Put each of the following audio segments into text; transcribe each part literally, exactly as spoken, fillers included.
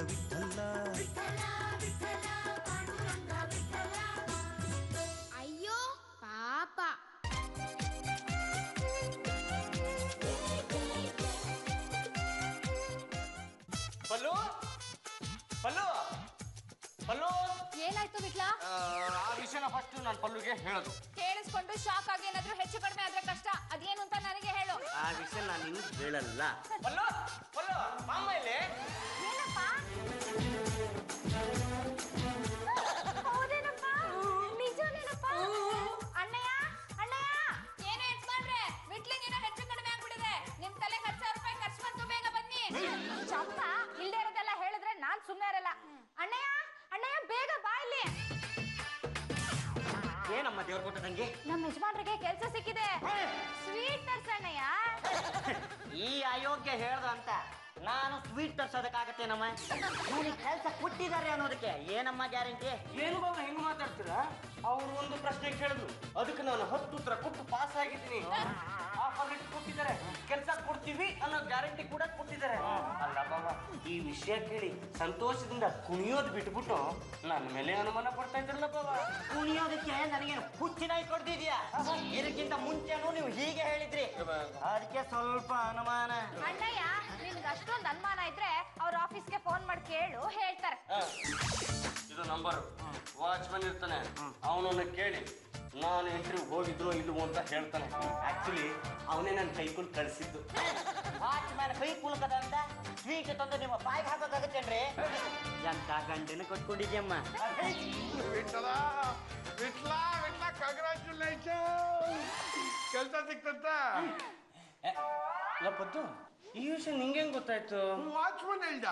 ವಿಠಲ ಅಯ್ಯೋ ಪಾಪ. ಪಲ್ಲು ಪಲ್ಲು ಪಲ್ಲು ಏನಾಯ್ತು ವಿಟ್ಲ? ಆ ವಿಷಯನ ಫಸ್ಟ್ ನಾನು ಪಲ್ಲುಗೆ ಹೇಳೋದು. ಕೇಳಿಸ್ಕೊಂಡು ಶಾಕ್ ಆಗಿ ಏನಾದ್ರೂ ಹೆಚ್ಚು ಕಡಿಮೆ ಆದ್ರೆ ಕಷ್ಟ. ಅದೇನು ಅಂತ ನನಗೆ ಹೇಳು. ಆ ವಿಷಯ ನಾನು ನಿಮ್ಗೆ ಹೇಳಲ್ಲ. ಪಲ್ಲು ಪಲ್ಲು ಮಾಮ ಇಲ್ಲಿ. ಏನಪ್ಪ? ಹೌದೇನಪ್ಪ? ನಿಜನೇನಪ್ಪ? ಅಣ್ಣಯ್ಯ ಅಣ್ಣಯ್ಯ ಏನೋ ಎಟ್ ಮಾಡ್ರೆ ವಿಟ್ಲಿಗೆ ಏನೋ ಹೆಚ್ಚು ಕಡಿಮೆ ಆಗ್ಬಿಟ್ಟಿದೆ. ನಿಮ್ ತಲೆಗೆ ಹತ್ತು ಸಾವಿರ ರೂಪಾಯಿ ಖರ್ಚು ಬಂತು, ಬೇಗ ಬನ್ನಿ. ಚಂಪ ಇಲ್ದೇ ಇರೋದೆಲ್ಲ ಹೇಳಿದ್ರೆ ನಾನ್ ಸುಮ್ಮನೆ ಇರಲ್ಲ. ಅಣ್ಣಯ್ಯ ಅಣ್ಣಯ್ಯ ಬೇಗ ಬಾ ಇಲ್ಲಿ. ಏನಮ್ಮ ದೇವ್ರ ಕೊಟ್ಟ ನಂಗೆ? ನಮ್ಮ ಯಜಮಾನ್ರಿಗೆ ಕೆಲಸ ಸಿಕ್ಕಿದೆ, ಸ್ವೀಟ್ ತರ್ಸಣ್ಣಯ್ಯ. ಈ ಅಯೋಗ್ಯ ಹೇಳ್ದ ಅಂತ ನಾನು ಸ್ವೀಟ್ ತರ್ಸೋದಕ್ಕಾಗತ್ತೆ ನಮ್ಮ ಇವನಿಗೆ ಕೆಲಸ ಕೊಟ್ಟಿದ್ದಾರೆ ಅನ್ನೋದಕ್ಕೆ ಏನಮ್ಮ ಗ್ಯಾರಂಟಿ? ಏನು ಬಾಬಾ ಹೆಂಗ್ ಮಾತಾಡ್ತೀರಾ? ಅವ್ರು ಒಂದು ಪ್ರಶ್ನೆ ಕೇಳಿದ್ರು, ಅದಕ್ಕೆ ನಾನು ಹತ್ತು ಉತ್ತರ ಕೊಟ್ಟು ಪಾಸ್ ಆಗಿದ್ದೀನಿ. ಆಫರ್ ಲೆಟರ್ ಕೊಟ್ಟಿದ್ದಾರೆ, ಕೆಲಸ ಕೊಡ್ತೀವಿ ಅನ್ನೋ ಗ್ಯಾರಂಟಿ ಕೂಡ ಕೊಟ್ಟಿದ್ದಾರೆ. ಅಲ್ಲ ಬಾಬಾ, ಈ ವಿಷಯ ಕೇಳಿ ಸಂತೋಷದಿಂದ ಕುಣಿಯೋದು ಬಿಟ್ಬಿಟ್ಟು ನನ್ನ ಮೇಲೆ ಅನುಮಾನ ಪಡ್ತಾ ಇದ್ರಲ್ಲ ಬಾಬಾ. ಕುಣಿಯೋದಕ್ಕೆ ನನಗೇನು ಹುಚ್ಚಿನಾಗಿ ಕೊಡ್ತಿದ್ಯಾ? ಇದಕ್ಕಿಂತ ಮುಂಚೆನೂ ನೀವು ಹೀಗೆ ಹೇಳಿದ್ರಿ, ಅದಕ್ಕೆ ಸ್ವಲ್ಪ ಅನುಮಾನ. ಅಣ್ಣಯ್ಯ ನಿನ್ಗೆ ಅಷ್ಟೊಂದು ಅನುಮಾನ ಇದ್ರೆ ಅವ್ರ ಆಫೀಸ್ಗೆ ಫೋನ್ ಮಾಡಿ ಕೇಳು, ಹೇಳ್ತಾರೆ. ಇದು ನಂಬರ್, ವಾಚ್ಮನ್ ಇರ್ತಾನೆ, ಅವನನ್ನ ಕೇಳಿ ನಾನು ಇಂಟರ್ವ್ಯೂ ಹೋಗಿದ್ರು ಇಲ್ವೋ ಅಂತ ಹೇಳ್ತಾನೆ. ಆಕ್ಚುಲಿ ಅವನೇ ನನ್ನ ಕೈ ಕುಲ್ ಕಳಿಸಿದ್ದು. ವಾಚ್ಮನ್ ಕೈ ಕುಲ್ಕದ ಅಂತ ಸ್ವೀಟ್ ತಂದು ನಿಮ್ಮ ಬಾಯಿಗೆ ಹಾಕೋದಾಗತ್ತೇನ್ರಿ? ಎಂತ ಗಂಡನ ಕೊಟ್ಕೊಂಡಿದ್ಯಮ್ಮ. ವಿಠಲ ವಿಠಲ ವಿಠಲ ಕಂಗ್ರಾಚುಲೇಷನ್, ಕೆಲಸ ಸಿಕ್ತಂತ. ಪದ್ದು, ಈ ವಿಷಯ ನಿಂಗೆ ಗೊತ್ತಾಯ್ತು? ವಾಚ್ಮನ್ ಹೇಳ್ದ.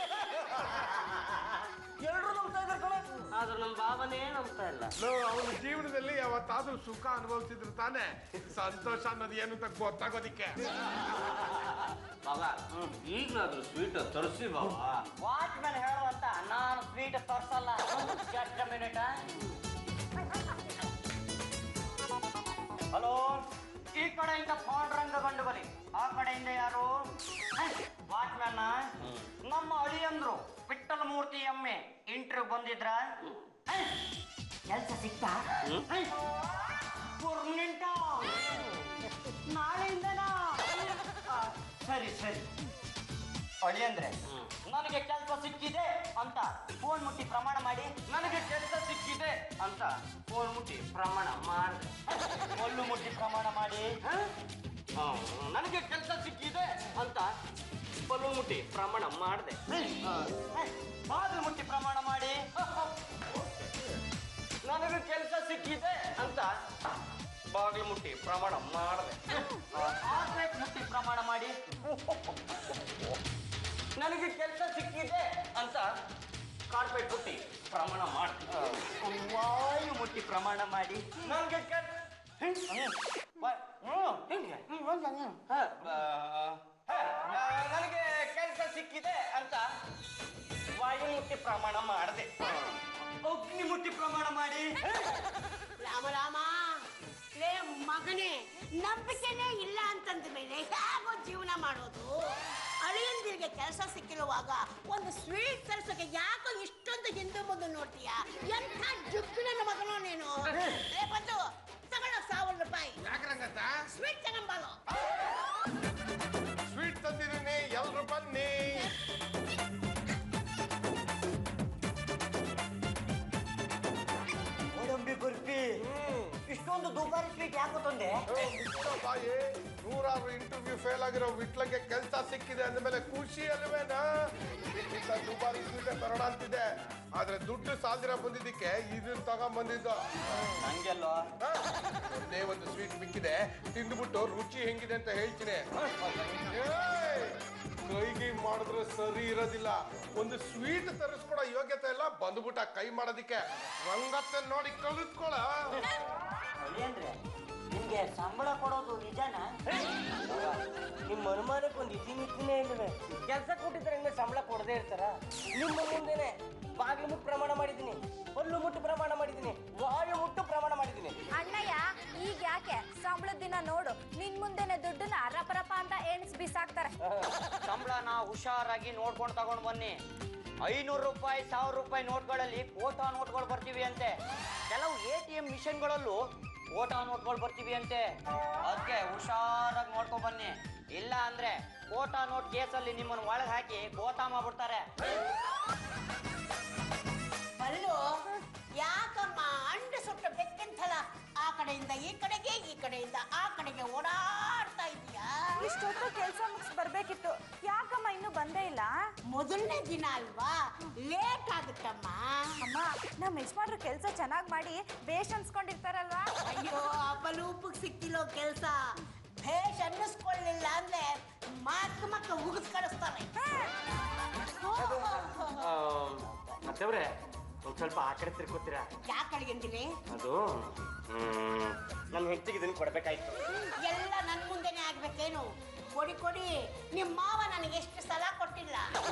ಎಲ್ರು ನಂಬ್ತಾ ಇದ್ದಾರೆ ಕಣ, ಆದ್ರೆ ನಮ್ಮ ಬಾಬನೇ ನಂಬ್ತಾ ಇಲ್ಲ. ಅವನ ಜೀವನದಲ್ಲಿ ಯಾವತ್ತಾದ್ರೂ ಸುಖ ಅನುಭವಿಸಿದ್ರು ತಾನೆ ಸಂತೋಷ ಅನ್ನೋದು ಏನು ಅಂತ ಗೊತ್ತಾಗೋದಿಕ್ಕೆ. ಬಾಬಾ ಈಗಲಾದ್ರೂ ಸ್ವೀಟ್ ತರಿಸಿ ಬಾಬಾ. ವಾಚ್ಮನ್ ಹೇಳುವಂತ ನಾನು ಸ್ವೀಟ್ ತರ್ಸಲ್ಲ. Just minute. ಹಲೋ, ಈ ಕಡೆಯಿಂದ ಪಾಂಡುರಂಗ ಗಂಡುಗಲಿ, ಆ ಕಡೆಯಿಂದ ಯಾರು? ವಾಚ್ಮ್ಯಾನ್ ನಮ್ಮ ಅಳಿಯಂದ್ರು ವಿಠ್ಠಲ ಮೂರ್ತಿ ಎಮ್ಮೆ ಇಂಟರ್ವ್ಯೂ ಬಂದಿದ್ರ? ಕೆಲಸ ಸಿಕ್ತಾ? ಪರ್ಮನೆಂಟ ನಾಳೆಯಿಂದನಾ? ಸರಿ ಸರಿ. ಅಳಿಯಂದ್ರೆ ನನಗೆ ಕೆಲಸ ಸಿಕ್ಕಿದೆ ಅಂತ ಫೋನ್ ಮುಟ್ಟಿ ಪ್ರಮಾಣ ಮಾಡಿ. ನನಗೆ ಕೆಲಸ ಸಿಕ್ಕಿದೆ ಅಂತ ಫೋನ್ ಮುಟ್ಟಿ ಪ್ರಮಾಣ ಮಾಡಿದೆ. ಒಲ್ಲು ಮುಟ್ಟಿ ಪ್ರಮಾಣ ಮಾಡಿ. ನನಗೆ ಕೆಲಸ ಸಿಕ್ಕಿದೆ ಅಂತ ಪಲ್ಲು ಮುಟ್ಟಿ ಪ್ರಮಾಣ ಮಾಡಿದೆ. ಬಾಗಿಲು ಮುಟ್ಟಿ ಪ್ರಮಾಣ ಮಾಡಿ. ನನಗೆ ಕೆಲಸ ಸಿಕ್ಕಿದೆ ಅಂತ ಬಾಗಿಲು ಮುಟ್ಟಿ ಪ್ರಮಾಣ ಮಾಡಿದೆ. ಕಾರ್ಪೊರೇಟ್ ಮುಟ್ಟಿ ಪ್ರಮಾಣ ಮಾಡಿ. ನನಗೆ ಕೆಲಸ ಸಿಕ್ಕಿದೆ ಅಂತ ಕಾರ್ಪೆಟ್ ಮುಟ್ಟಿ ಪ್ರಮಾಣ ಮಾಡಿ. ವಾಯು ಮುಟ್ಟಿ ಪ್ರಮಾಣ ಮಾಡಿ. ನನಗೆ ನನಗೆ ಕೆಲಸ ಸಿಕ್ಕಿದೆ ಅಂತ ವಾಯು ಮುಟ್ಟಿ ಪ್ರಮಾಣ ಮಾಡಿದೆ. ಅಗ್ನಿ ಮುಟ್ಟಿ ಪ್ರಮಾಣ ಮಾಡಿ. ರಾಮ ರಾಮ, ಲೇ ಮಗನೇ, ನಂಬಿಕೆನೇ ಇಲ್ಲ ಅಂತಂದ ಮೇಲೆ ಹೇಗೋ ಜೀವನ ಮಾಡೋದು? ಅಳಿಯಂದಿರಿಗೆ ಕೆಲಸ ಸಿಕ್ಕಿರುವಾಗ ಒಂದು ಸ್ವೀಟ್ ತರಿಸೋಕೆ ಯಾಕೋ ಇಷ್ಟೊಂದು ಹಿಂದೆ ಮುಂದೆ ನೋಡ್ತೀಯ? ಎಂಥ ಜುಗ್ಗು ನನ್ನ ಮಗನೋ ನೀನು. ಏ ಬಂದು ತಗೊಳ್ಳೋ ಸಾವಿರ ರೂಪಾಯಿ. ಯಾಕ್ರಂಗತ್ತ ಸ್ವೀಟ್ ತಗೊಂಬಾಲು. ಸ್ವೀಟ್ ತಂದಿದ್ದೀನಿ, ಎಲ್ರು ಬನ್ನಿ. ಗೋಡಂಬಿ ಬರ್ಫಿ, ಇಷ್ಟೊಂದು ದುಬಾರಿ ಸ್ವೀಟ್ ಯಾಕೆ ತಂದೆ? ಬಾಯಿ, ನೂರಾರು ಇಂಟರ್ವ್ಯೂ ಫೇಲ್ ಆಗಿರೋ ವಿಟ್ಲಗೆ ಕೆಲಸ ಸಿಕ್ಕಿದೆ ಅಂದಮೇಲೆ ಖುಷಿ ಅಲ್ವೇನಾ? ಇದಕ್ಕಿಂತ ದುಬಾರಿ ಸ್ವೀಟ್ ತರೋಣ ಅಂತಿದೆ, ಆದ್ರೆ ದುಡ್ಡು ಸಾಲ್ದಿರ ಬಂದಿದ್ದಕ್ಕೆ ಇದನ್ನ ತಗೊಂಡ್ ಬಂದಿದ್ದು. ಹಂಗೆಲ್ಲೋ ಒಂದೇ ಒಂದು ಸ್ವೀಟ್ ಮಿಕ್ಕಿದೆ, ತಿಂದ್ಬಿಟ್ಟು ರುಚಿ ಹೆಂಗಿದೆ ಅಂತ ಹೇಳ್ತೀನಿ. ಕೈಗೆ ಮಾಡಿದ್ರೆ ಸರಿ ಇರೋದಿಲ್ಲ. ಒಂದು ಸ್ವೀಟ್ ತರಿಸ್ಕೊಡೋ ಯೋಗ್ಯತೆ ಎಲ್ಲ ಬಂದ್ಬಿಟ್ಟ ಕೈ ಮಾಡೋದಿಕ್ಕೆ. ರಂಗತ್ತೆ ನೋಡಿ ಕಲಿತ್ಕೊಳ. ಅಂದ್ರೆ ನಿಮ್ಗೆ ಸಂಬಳ ಕೊಡೋದು ನಿಜಾನ? ನಿಮ್ಮ ಅನುಮಾನಕ್ಕೆ ಒಂದು ಇತಿ ಮಿತಿನೇ ಇಲ್ವೇ? ಕೆಲಸ ಕೊಟ್ಟಿದ್ರೆ ನಿಮ್ಗೆ ಸಂಬಳ ಕೊಡದೇ ಇರ್ತಾರ? ನಿಮ್ಮ ಮುಂದೆನೆ ಬಾಗಿಲು ಮುಟ್ಟು ಪ್ರಮಾಣ ಮಾಡಿದ್ದೀನಿ, ಹಲ್ಲು ಮುಟ್ಟು ಪ್ರಮಾಣ ಮಾಡಿದ್ದೀನಿ, ವಾಯು ಮುಟ್ಟು ಪ್ರಮಾಣ ಮಾಡಿದ್ದೀನಿ. ಅಣ್ಣಯ್ಯ ಈಗ ಯಾಕೆ? ಸಂಬಳದ ದಿನ ನೋಡು, ನಿನ್ ಮುಂದೆನೆ ದುಡ್ಡನ್ನ ರಪ ರಪ ಅಂತ ಎಣಿಸ್ ಬಿಸಾಕ್ತಾರೆ. ಸಂಬಳನ ಹುಷಾರಾಗಿ ನೋಡ್ಕೊಂಡು ತಗೊಂಡ್ ಬನ್ನಿ. ಐನೂರು ರೂಪಾಯಿ ಸಾವಿರ ರೂಪಾಯಿ ನೋಟ್ಗಳಲ್ಲಿ ಕೋಟಾ ನೋಟ್ಗಳು ಬರ್ತೀವಿ ಅಂತೆ. ಕೆಲವು ಎ ಟಿ ಎಂ ಮಿಷನ್ಗಳಲ್ಲೂ ಕೋಟಾ ನೋಟ್ಗಳು ಬರ್ತೀವಿ ಅಂತೆ. ಅದಕ್ಕೆ ಹುಷಾರಾಗಿ ನೋಡ್ಕೊ ಬನ್ನಿ, ಇಲ್ಲ ಅಂದ್ರೆ ಕೋಟಾ ನೋಟ್ ಕೇಸಲ್ಲಿ ನಿಮ್ಮನ್ನು ಒಳಗೆ ಹಾಕಿ ಗೋತಾ ಮಾಡ್ಬಿಡ್ತಾರೆ. ಬಲ್ಲು ಯಾಕಮ್ಮ ಅಂಡ ಸುಟ್ಟ ಬೆಕ್ಕಂತಲ್ಲ ಆ ಕಡೆಯಿಂದ ಈ ಕಡೆಗೆ ಈ ಕಡೆಯಿಂದ ಆ ಕಡೆಗೆ ಓಡಾಡ್ತಾ ಇದೀಯಾ? ಇಷ್ಟೊತ್ತು ಕೆಲಸ ಮುಗಿಸ್ ಬರ್ಬೇಕಿತ್ತು, ಯಾಕಮ್ಮ ಇನ್ನೂ ಬಂದೇ ಇಲ್ಲ? ಮೊದಲನೇ ದಿನ ಅಲ್ವಾ, ಲೇಟ್ ಆಗುತ್ತಮ್ಮ. ಅಮ್ಮ, ನಮ್ಮ ಯಜಮಾನ್ರು ಕೆಲಸ ಚೆನ್ನಾಗಿ ಮಾಡಿ ಬೇಷ್ ಅನ್ಸ್ಕೊಂಡಿರ್ತಾರಲ್ವಾ? ಅಯ್ಯೋ ಅಪಲೂಪಕ್ಕೆ ಸಿಕ್ತಿರೋ ಕೆಲಸ ಭೇಷ್ ಅನ್ನಿಸ್ಕೊಳ್ಳಿಲ್ಲ ಅಂದ್ರೆ ಮಕ್ಕ ಮಕ್ಕ ಉಗಿದ್ ಕಳಿಸ್ತಾರೆ. ಮತ್ತವ್ರೆ ಒಂದ್ ಸ್ವಲ್ಪ ಆ ಕಡೆ ತಿರ್ಕೋತೀರಾ? ಯಾಕೆ ಅಡಿಗೆಂದಿನಿ? ಅದು ನನ್ನ ಹೆಂಡತಿಗೆ ಇದನ್ನು ಕೊಡ್ಬೇಕಾಯ್ತು. ಎಲ್ಲ ನನ್ ಮುಂದೆನೆ ಆಗ್ಬೇಕೇನು? ಕೊಡಿ ಕೊಡಿ, ನಿಮ್ ಮಾವ ನನಗೆ ಎಷ್ಟು ಸಲ ಕೊಟ್ಟಿಲ್ಲ.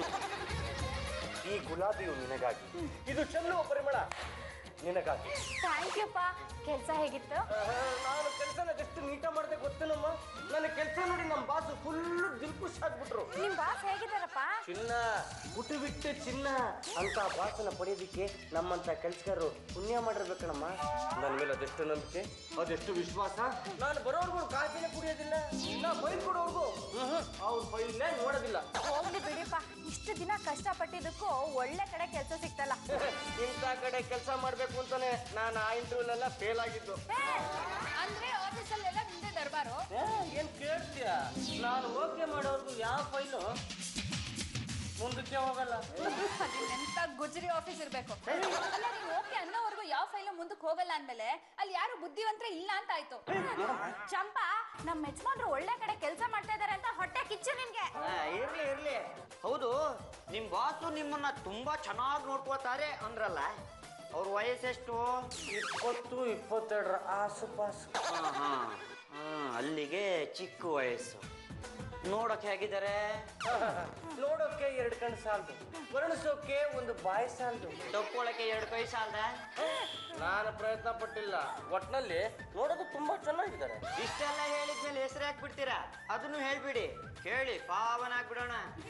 ಈ ಗುಲಾಬಿಯು ನಿನಗಾಗಿ, ಇದು ಚೆಲ್ಲುವ ಪರಿಮಳ ನಿನಗಾಗಿ. ಥ್ಯಾಂಕ್ ಯು ಪಾ. ಕೆಲಸ ಹೇಗಿತ್ತು? ನಾನು ಕೆಲಸನ ಎಷ್ಟು ನೀಟ ಮಾಡಿದೆ ಗೊತ್ತೇನಮ್ಮ? ನನ್ನ ಕೆಲಸ ನೋಡಿ ನಮ್ಮ ಬಾಸು ಫುಲ್ ದಿಲ್ಖುಷ್ ಆಗ್ಬಿಟ್ರು. ನಿಮ್ ಬಾಸ್ ಹೇಗಿದ್ದಾರಪ್ಪ? ಚಿನ್ನ ಗುಟ್ಟು ಬಿಟ್ಟು ಚಿನ್ನ ಅಂತ ಬಾಸನ ಪಡೆಯೋದಿಕ್ಕೆ ನಮ್ಮಂತ ಕೆಲ್ಸಗಾರರು ಪುಣ್ಯ ಮಾಡಿರ್ಬೇಕಣಮ್ಮ. ನನ್ನ ಮೇಲೆ ಅದೆಷ್ಟು ನಂಬಿಕೆ, ಅದೆಷ್ಟು ವಿಶ್ವಾಸ. ನಾನು ಬರೋರ್ಗು ಕಾಫಿನೇ ಕುಡಿಯೋದಿಲ್ಲ, ನಾ ಫೈಲ್ ಕೊಡೋರ್ಗು ಅವ್ರ ಫೈಲ್ನೇ ನೋಡೋದಿಲ್ಲ. ಹೋಗ್ಲಿ ಬಿಡಿಪ್ಪ, ಇಷ್ಟು ದಿನ ಕಷ್ಟಪಟ್ಟಿದ್ದಕ್ಕೂ ಒಳ್ಳೆ ಕಡೆ ಕೆಲಸ ಸಿಕ್ತಲ್ಲ. ಇಂಥ ಕಡೆ ಕೆಲಸ ಮಾಡ್ಬೇಕು ಅಂತಾನೆ ನಾನು ಆ ಇಂಟರ್ವ್ಯೂಲೆಲ್ಲ ಫೇಲ್ ಆಗಿದ್ದು. ಅಂದ್ರೆ ಆಫೀಸಲ್ಲೆಲ್ಲ ನಿಂದೆ ದರ್ಬಾರು? ಏನ್ ಕೇಳ್ತೀಯ? ನಾನು ಓಕೆ ಮಾಡೋರ್ಗು ಯಾವ ಫೈಲು ಮುಂದಕ್ಕೆ ಹೋಗಲ್ಲ. ಎಂತ ಗುಜರಿ ಆಫೀಸ್ ಇರ್ಬೇಕು. ಅಲ್ಲ, ನೀವು ಓಕೆ ಅನ್ನೋವರೆಗೂ ಯಾವ ಫೈಲು ಮುಂದಕ್ಕೆ ಹೋಗಲ್ಲ ಅಂದ್ಮೇಲೆ ಅಲ್ಲಿ ಯಾರು ಬುದ್ಧಿವಂತರ ಇಲ್ಲ ಅಂತ ಆಯ್ತು. ಚಂಪಾ, ನಮ್ಮ ಯಜಮಾನ್ರು ಒಳ್ಳೆ ಕಡೆ ಕೆಲಸ ಮಾಡ್ತಾ ಇದಾರೆ ಅಂತ ಹೊಟ್ಟೆ ಕಿಚ್ಚು ನಿನ್ಗೆ. ಇರ್ಲಿ ಇರ್ಲಿ. ಹೌದು, ನಿಮ್ ಬಾಸು ನಿಮ್ಮನ್ನ ತುಂಬಾ ಚೆನ್ನಾಗಿ ನೋಡ್ಕೋತಾರೆ ಅಂದ್ರಲ್ಲ, ಅವ್ರ ವಯಸ್ಸೆಷ್ಟು? ಇಪ್ಪತ್ತು ಇಪ್ಪತ್ತೆರಡರ ಆಸುಪಾಸು. ಅಲ್ಲಿಗೆ ಚಿಕ್ಕ ವಯಸ್ಸು. ನೋಡೋಕೆ ಹೇಗಿದ್ದಾರೆ? ನೋಡೋಕೆ ಎರಡು ಕಣ್ಣು ಸಾಲದು, ವರ್ಣಿಸೋಕೆ ಒಂದು ಬಾಯಿ ಸಾಲದು, ತಕ್ಕೊಳಕ್ಕೆ ಎರಡು ಕೈ ಸಾಲದ. ನಾನು ಪ್ರಯತ್ನ ಪಟ್ಟಿಲ್ಲ, ಒಟ್ನಲ್ಲಿ ನೋಡೋದು ತುಂಬಾ ಚೆನ್ನಾಗಿದ್ದಾರೆ. ಇಷ್ಟೆಲ್ಲ ಹೇಳಿದ್ಮೇಲೆ ಹೆಸರು ಹಾಕ್ಬಿಡ್ತೀರಾ? ಅದನ್ನು ಹೇಳ್ಬಿಡಿ, ಕೇಳಿ ಪಾವನ ಆಗ್ಬಿಡೋಣ.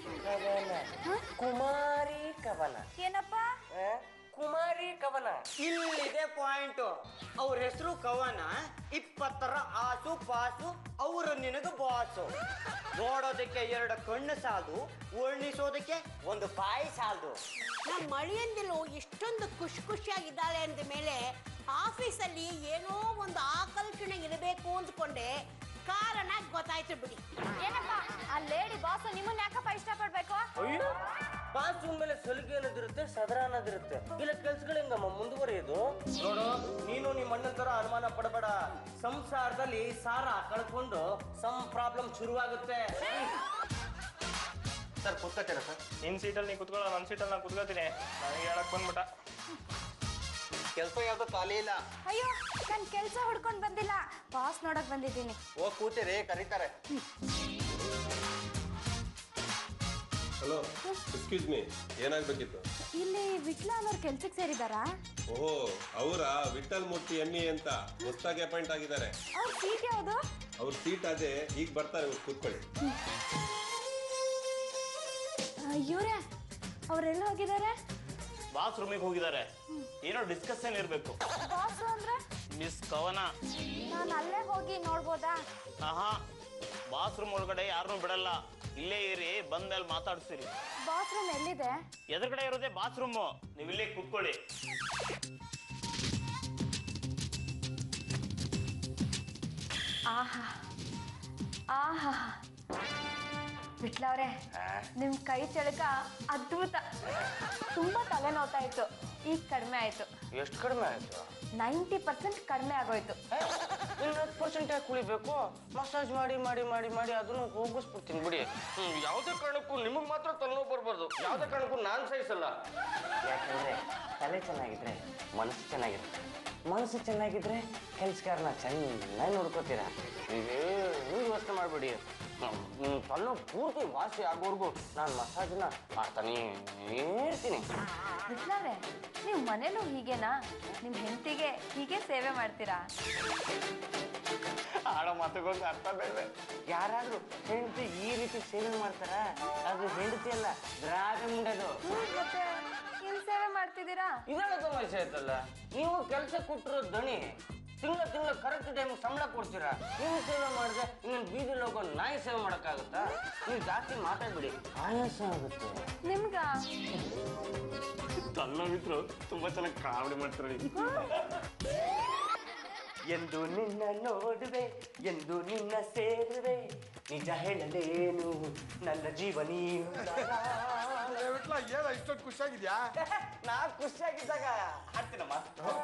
ಕುಮಾರಿ ಕವನ. ಏನಪ್ಪ? ಕುಮಾರಿ ಕವನ. ಇಲ್ಲಿದೆ ಪಾಯಿಂಟ್. ಅವ್ರ ಹೆಸರು ಕವನ, ಇಪ್ಪತ್ತರ ಆಸು ಪಾಸು, ಅವರು ನಿನಗ ಬಾಸು. ನೋಡೋದಕ್ಕೆ ಎರಡು ಕಣ್ಣು ಸಾಲದು, ವರ್ಣಿಸೋದಕ್ಕೆ ಒಂದು ಬಾಯಿ ಸಾಲದು. ನಮ್ಮ ಮಳಿಯಂದಿಲು ಇಷ್ಟೊಂದು ಖುಷಿ ಖುಷಿಯಾಗಿದ್ದಾಳೆ ಅಂದ ಮೇಲೆ ಆಫೀಸಲ್ಲಿ ಏನೋ ಒಂದು ಆಕಲ್ಕಣ ಇರಬೇಕು ಅಂದ್ಕೊಂಡೆ. ಕಾರಣ ಗೊತ್ತಾಯ್ತು ಬಿಡಿ. ಏನಪ್ಪ ಆ ಲೇಡಿ ಬಾಸ್ ನಿಮ್ಮನ್ನ ಯಾಕಪ್ಪ ಇಷ್ಟಪಡ್ಬೇಕು? ಅಯ್ಯೋ, ಬಾಸ್ ಮೇಲೆ ಸಲಿಗೆ ಅನ್ನೋದಿರುತ್ತೆ, ಸದರ ಅನ್ನೋದಿರುತ್ತೆ. ಇಲ್ಲ ಕೆಲ್ಸಗಳು ಹೆಂಗಮ್ಮ ಮುಂದುವರಿಯೋದು? ನೋಡು, ನೀನು ನಿಮ್ಮ ಅಣ್ಣನ ತರ ಅನುಮಾನ ಪಡಬೇಡ. ಸಂಸಾರದಲ್ಲಿ ಸಾರ ಕಳ್ಕೊಂಡು ಸಮ್ ಪ್ರಾಬ್ಲಮ್ ಶುರುವಾಗುತ್ತೆ. ಸರ್ ಕೂತ್ಕೋತೀರಾ ಸರ್? ನಿನ್ ಸೀಟಲ್ಲಿ ನೀ ಕುತ್ಕೊಳ್ಳೋ, ನನ್ನ ಸೀಟಲ್ಲಿ ನಾನು ಕುತ್ಕೋತೀನಿ. ನನಗೆ ಹೇಳಕ್ ಬಂದ್ಬಿಟ್ಟ. ಕೆಲಸ ಯಾವ್ದು ಖಾಲಿ ಇಲ್ಲ. ಅಯ್ಯೋ, ನಾನು ಕೆಲಸ ಹುಡ್ಕೊಂಡು ಬಂದಿಲ್ಲ, ಬಾಸ್ ನೋಡಕ್ ಬಂದಿದ್ದೀನಿ. ಹೋಗಿ ಕೂತಿರಿ, ಕರೀತಾರೆ. ಹಲೋ, ಎಕ್ಸ್ಕ್ಯೂಸ್ ಮೀ, ಏನಾಗ್ಬೇಕಿತ್ತು? ಇಲ್ಲಿ ವಿಟ್ಲ ಅನ್ನೋರು ಕೆಲ್ಸಕ್ಕೆ ಸೇರಿದಾರಾ? ಓಹೋ, ಅವರ ವಿಠಲ್ ಮೂರ್ತಿ ಎಮ್ಮಿ ಅಂತ ಹೊಸದಾಗಿ ಅಪಾಯಿಂಟ್ ಆಗಿದ್ದಾರೆ. ಅವ್ರ ಸೀಟ್ ಯಾವುದು? ಅವ್ರ ಸೀಟ್ ಅದೇ, ಈಗ ಬರ್ತಾರೆ, ಕೂತ್ಕೊಳ್ಳಿ. ಇವ್ರೆ, ಅವ್ರೆಲ್ಲ ಹೋಗಿದ್ದಾರೆ? ಬಾಸ್ ರೂಮಿಗೆ ಹೋಗಿದ್ದಾರೆ, ಏನೋ ಡಿಸ್ಕಷನ್ ಇರ್ಬೇಕು. ಬಾಸ್ ಅಂದ್ರೆ ಮಿಸ್ ಕವನ. ನಾನು ಅಲ್ಲೇ ಹೋಗಿ ನೋಡ್ಬೋದಾ? ಆಹಾ, ಬಾಸ್ ರೂಮ್ ಒಳಗಡೆ ಯಾರನ್ನೂ ಬಿಡಲ್ಲ, ಇಲ್ಲೇ ಇರಿ, ಬಂದ್ಮೇಲೆ ಮಾತಾಡ್ತೀರಿ. ಬಾಸ್ ರೂಮ್ ಎಲ್ಲಿದೆ? ಎದುರುಗಡೆ ಇರೋದೇ ಬಾತ್ ರೂಮು, ನೀವು ಇಲ್ಲೇ ಕೂತ್ಕೊಳ್ಳಿ. ಆಹಾ ಆಹಾ, ವಿಟ್ಲವ್ರೆ, ನಿಮ್ ಕೈ ಚಳಕ ಅದ್ಭುತ. ತುಂಬಾ ತಲೆ ನೋತಾ ಇತ್ತು, ಈಗ ಕಡಿಮೆ ಆಯ್ತು. ಎಷ್ಟು ಕಡಿಮೆ ಆಯ್ತು? ನೈಂಟಿ ಪರ್ಸೆಂಟ್ ಕಡಿಮೆ ಆಗೋಯ್ತು. ಇನ್ನು ಹತ್ತು ಪರ್ಸೆಂಟ್ ಯಾಕೆ ಕುಳಿಬೇಕು? ಮಸಾಜ್ ಮಾಡಿ ಮಾಡಿ ಮಾಡಿ ಮಾಡಿ ಅದನ್ನು ಹೋಗಿಸ್ಬಿಡ್ತೀನಿ ಬಿಡಿ. ಹ್ಮ್, ಯಾವುದೇ ಕಾರಣಕ್ಕೂ ನಿಮಗೆ ಮಾತ್ರ ತಲೆನೋವು ಬರ್ಬಾರ್ದು. ಯಾವುದೇ ಕಾರಣಕ್ಕೂ ನಾನು ಸಹಿಸಲ್ಲ. ಯಾಕಂದ್ರೆ ತಲೆ ಚೆನ್ನಾಗಿದ್ರೆ ಮನಸ್ಸು ಚೆನ್ನಾಗಿರುತ್ತೆ, ಮನಸ್ಸು ಚೆನ್ನಾಗಿದ್ರೆ ಕೆಲ್ಸಗಾರನ ಚೆನ್ನಾಗಿ ನೋಡ್ಕೋತೀರಾ. ನೀವು ಯೋಚನೆ ಮಾಡಬೇಡಿ, ತಲೆನೋವು ಪೂರ್ತಿ ವಾಸಿ ಆಗೋರ್ಗು ನಾನು ಮಸಾಜ್ನ ಮಾಡ್ತಾನೇ ಇರ್ತೀನಿ. ವಿಟ್ಲವ್ರೆ, ನೀವು ಮನೇಲೂ ಹೀಗೇನಾ? ನಿಮ್ ಹೆಂಡತಿಗೆ ಹೀಗೆ ಸೇವೆ ಮಾಡ್ತೀರಾ? ಆಡೋ ಮಾತುಗೊಂದು ಅರ್ಥ ಬೇಡ. ಯಾರಾದ್ರೂ ಹೆಂಡತಿ ಈ ರೀತಿ ಸೇವೆ ಮಾಡ್ತಾರ? ಅದು ಹೆಂಡತಿ ಅಲ್ಲ, ದ್ರಾಗ ಮುಂಡದು. ಮತ್ತೆ ಮಾಡ್ತಿದ್ದೀರಾ? ಇದೆಲ್ಲ ಸಮಸ್ಯೆ ಆಯ್ತಲ್ಲ. ನೀವು ಕೆಲಸ ಕೊಟ್ಟಿರೋ ದಣಿ ತಿಂಗಳ ತಿಂಗಳ ಕರೆಕ್ಟ್ ಟೈಮ್ ಸಂಬಳ ಕೊಡ್ತೀರಾ. ನೀವು ಸೇವೆ ಮಾಡಿದ್ರೆ ಇನ್ನೊಂದು ಬೀದಿಲಿ ಹೋಗೋ ನಾಯಿ ಸೇವೆ ಮಾಡೋಕ್ಕಾಗುತ್ತಾ? ನೀವು ಜಾಸ್ತಿ ಮಾತಾಡ್ಬಿಡಿ, ಆಯಾಸ ಆಗುತ್ತೆ. ನಿಮ್ಗ ತಲ್ಲವಿದ್ರು ತುಂಬಾ ಚೆನ್ನಾಗಿ ಕಾಮಿಡಿ ಮಾಡ್ತಾರೆ. ಎಂದು ನಿನ್ನ ನೋಡುವೆ, ಎಂದು ನಿನ್ನ ಸೇರುವೆ, ನಿಜ ಹೇಳಲೇನು ನನ್ನ ಜೀವ ನೀನು. ಏನ ಇಷ್ಟೊಂದು ಖುಷಿಯಾಗಿದ್ಯಾ? ನಾ ಖುಷಿಯಾಗಿದ್ದಾಗ ಹಾಡ್ತೀನಮ್ಮ.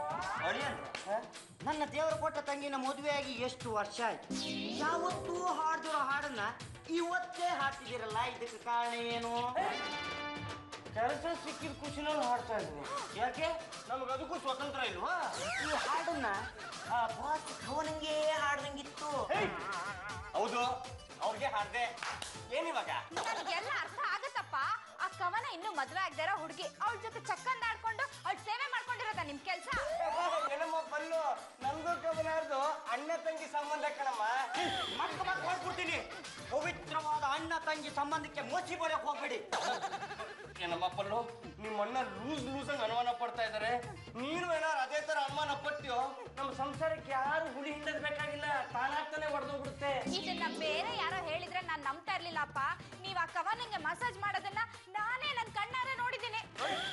ನನ್ನ ದೇವರ ಕೊಟ್ಟ ತಂಗಿನ ಮದುವೆಯಾಗಿ ಎಷ್ಟು ವರ್ಷ ಆಯ್ತು. ಯಾವತ್ತೂ ಹಾಡ್ದಿರೋ ಹಾಡನ್ನ ಇವತ್ತೇ ಹಾಡ್ತಿದ್ದೀರಲ್ಲ, ಇದಕ್ಕೆ ಕಾರಣ ಏನು? ಕೆಲಸ ಸಿಕ್ಕಿದ ಖುಷಿನಲ್ಲಿ ಹಾಡ್ತಾ ಇದ್ದೀನಿ. ಯಾಕೆ? ನಮ್ಗೆ ಅದಕ್ಕೂ ಸ್ವತಂತ್ರ ಇಲ್ವಾ? ಈ ಹಾಡನ್ನ ಬಾಸ್ ಅವನಿಗೆ ಹಾಡ್ದಂಗಿತ್ತು. ಹೌದು, ಅವ್ರಿಗೆ ಹಾಡ್ದೆ. ಏನಿವಾಗ? ನನಗೆಲ್ಲ ಅರ್ಥ ಆಗತ್ತಪ್ಪ. ಆ ಕವನ ಇನ್ನು ಮದ್ವೆ ಆಗದೆ ಇರೋ ಹುಡುಗಿ ಅವಳ ಜೊತೆ ಚಕ್ಕಂದ ಆಡ್ಕೊಂಡು ಅವಳ ಸೇವೆ ಮಾಡ್ಕೊಂಡಿರೋದ ನಿಮ್ ಕೆಲ್ಸ? ಏನಮ್ಮ ಪಲ್ಲು, ನಮ್ದು ಕವನಾರ್ದು ಅಣ್ಣ ತಂಗಿ ಸಂಬಂಧ ಕಣಮ್ಮ. ಮಕ್ಕ ಮಕ್ಕ ಮಾಡ್ಬಿಡ್ತೀನಿ. ಪವಿತ್ರವಾದ ಅಣ್ಣ ತಂಗಿ ಸಂಬಂಧಕ್ಕೆ ಮುಚ್ಚಿ ಬರಕ್ ಹೋಗ್ಬೇಡಿ. ಏನಮ್ಮ ಪಲ್ಲು, ನಿಮ್ಮ ಅಣ್ಣ ಲೂಸ್ ಲೂಸ್ ಆಗಿ ಅನುಮಾನ ಪಡ್ತಾ ಇದಾರೆ. ನೀನು ಏನಾರು ಅದೇ ತರ ಅನುಮಾನ ಪಟ್ಟಿಯೋ ನಮ್ಮ ಸಂಸಾರಕ್ಕೆ ಯಾರು ಹುಳಿ ಹಿಂಡದ್ ಬೇಕಾಗಿಲ್ಲ, ತಾನಾಗ್ತಾನೆ ಹೊಡೆದೋಗ್ಬಿಡುತ್ತೆ. ಇದನ್ನ ಬೇರೆ ಯಾರೋ ಹೇಳಿದ್ರೆ ನಾನ್ ನಂಬ್ತಾ ಇರ್ಲಿಲ್ಲಪ್ಪ. ನೀವ್ ಆ ಕವನಿಗೆ ಮಸಾಜ್ ಮಾಡೋದನ್ನ ನಾನೇ ನನ್ ಕಣ್ಣಾರೆ ನೋಡಿದ್ದೀನಿ.